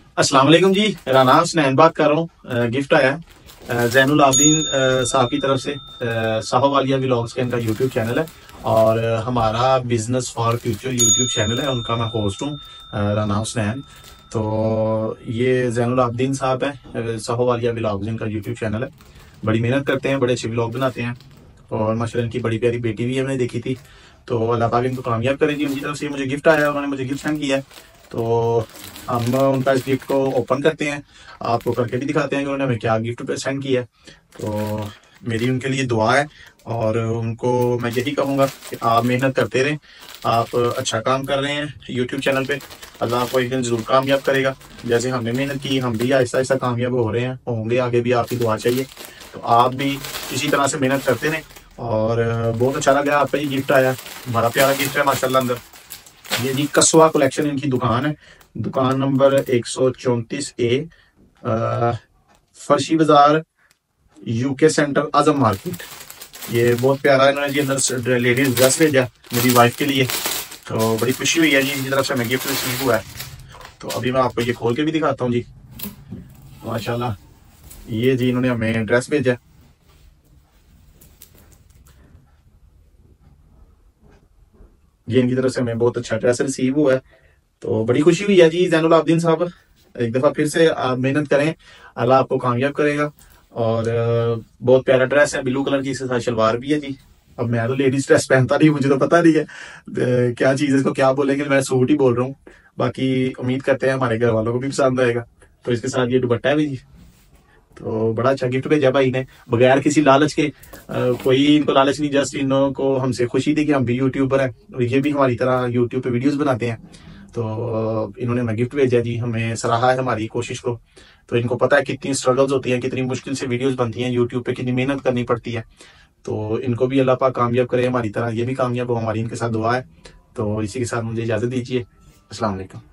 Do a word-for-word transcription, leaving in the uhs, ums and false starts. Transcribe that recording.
अस्सलाम वालेकुम जी। राना स्नैन बात कर रहा हूँ। गिफ्ट आया है जैनुल आबदीन अ, साहब की तरफ से। साहब वालिया व्लॉग्स का इनका यूट्यूब चैनल है और अ, हमारा business for future YouTube channel है, उनका मैं होस्ट हूँ राना हुसनैन। तो ये जैनुल आबदीन साहब है, साहब वालिया व्लॉग्स इनका यूट्यूब चैनल है। बड़ी मेहनत करते हैं, बड़े अच्छे व्लॉग बनाते हैं और माशाल्लाह इनकी बड़ी प्यारी बेटी भी हमने देखी थी। तो अल्लाह पाक इनको कामयाब करेगी। उनकी तरफ से मुझे गिफ्ट आया है, उन्होंने मुझे गिफ्ट सेंड किया है। तो हम उनका इस गिफ्ट को ओपन करते हैं, आपको करके भी दिखाते हैं कि उन्होंने हमें क्या गिफ्ट सेंड किया है। तो मेरी उनके लिए दुआ है और उनको मैं यही कहूँगा कि आप मेहनत करते रहें। आप अच्छा काम कर रहे हैं यूट्यूब चैनल पे, अल्लाह आपको एक दिन ज़रूर कामयाब करेगा। जैसे हमने मेहनत की, हम भी आहिस्ता आहिस्ता कामयाब हो रहे हैं, होंगे आगे भी। आपकी दुआ चाहिए, तो आप भी इसी तरह से मेहनत करते रहें। और बहुत अच्छा लगा आपका ये गिफ्ट आया, बड़ा प्यारा गिफ्ट है माशाल्लाह। अंदर ये जी कसवा कलेक्शन इनकी दुकान है, दुकान नंबर एक सौ चौंतीस ए, फर्शी बाजार, यूके सेंटर, आजम मार्केट। ये बहुत प्यारा है, इन्होंने जी अंदर लेडीज ड्रेस भेजा मेरी वाइफ के लिए। तो बड़ी खुशी हुई है जी, इनकी तरफ से हमें गिफ्ट रिसीव हुआ है। तो अभी मैं आपको ये खोल के भी दिखाता हूँ जी। माशाल्लाह ये जी इन्होंने हमें ड्रेस भेजा। ये इनकी तरफ से हमें बहुत अच्छा ड्रेस रिसीव हुआ है, तो बड़ी खुशी हुई है जी। जैनुल आबदीन साहब एक दफा फिर से आप मेहनत करें, अल्लाह आपको कामयाब करेगा। और अ, बहुत प्यारा ड्रेस है, ब्लू कलर की इसके साथ शलवार भी है जी। अब मैं तो लेडीज ड्रेस पहनता नहीं, मुझे तो पता नहीं है अ, क्या चीज है, इसको क्या बोलेंगे, मैं सूट ही बोल रहा हूँ। बाकी उम्मीद करते हैं हमारे घर वालों को भी पसंद आएगा। तो इसके साथ ये दुपट्टा है भी जी। तो बड़ा अच्छा गिफ्ट भेजा भाई ने, बगैर किसी लालच के। अ, कोई इनको लालच नहीं, जस्ट इन को हमसे खुशी थी कि हम भी यूट्यूबर हैं और ये भी हमारी तरह यूट्यूब पे वीडियोस बनाते हैं। तो अ, इन्होंने हमें गिफ्ट भेजा जी, हमें सराहा है हमारी कोशिश को। तो इनको पता है कितनी स्ट्रगल्स होती हैं, कितनी मुश्किल से वीडियोस बनती हैं यूट्यूब पे, कितनी मेहनत करनी पड़ती है। तो इनको भी अल्लाह पाक कामयाब करे, हमारी तरह ये भी कामयाब हो, हमारी इनके साथ दुआ है। तो इसी के साथ मुझे इजाजत दीजिए। अस्सलाम वालेकुम।